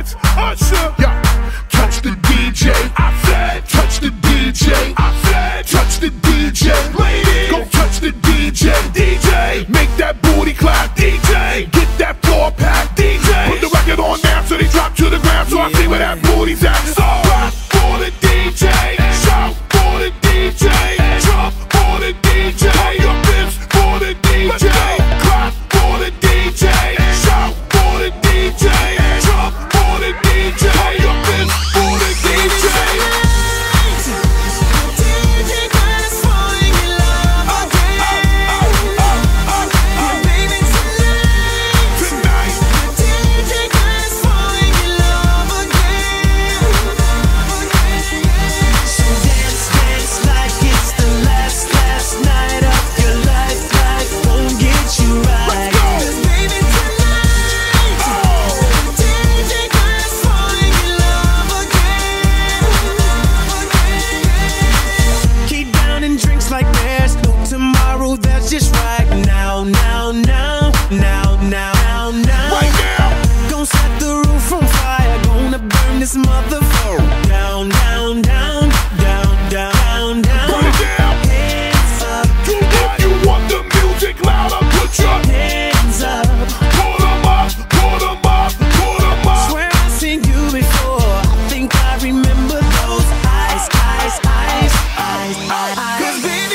dance. Usher, yeah. Touch the DJ, I said. Touch the DJ, I said. Touch the DJ, ladies. Go touch the DJ, DJ. Make that booty clap, DJ. Get that floor pack, DJ. Put the record on now so they drop to the ground, so I see where that booty's at. So clap for the DJ, shout for the DJ, jump for the DJ, pump your fists for the DJ. Clap for the DJ, shout for the DJ, jump for the DJ, pump your fists for the DJ. Like there's no tomorrow, that's just right now, now, now, now, now, now. Right now. Gonna set the roof on fire, gonna burn this motherfucker down, down, down, down, down, down. Burn it down. Hands up. If you want the music louder, put your hands up. Put them up, put them up, put them up. Swear I've seen you before, I think I remember those eyes, eyes, eyes, eyes, eyes. Cause baby,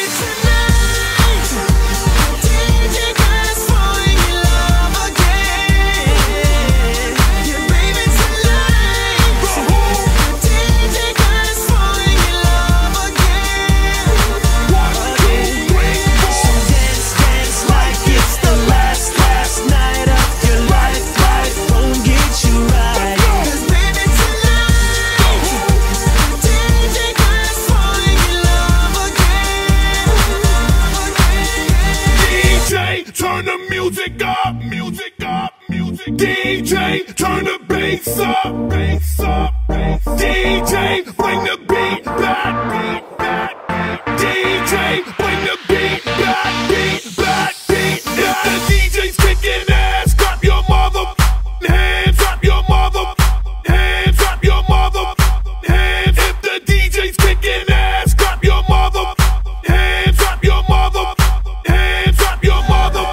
turn the music up, music up, music. DJ, turn the bass up, bass up, bass. DJ, bring the beat back, beat back, beat. DJ, bring the beat back, beat back, beat. If the DJ's kicking ass, clap your mother hands, clap your mother hands, clap your mother hands. If the DJ's kicking ass, clap your mother hands, clap your mother hands, clap your mother.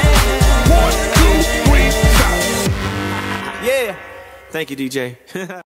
Thank you, DJ.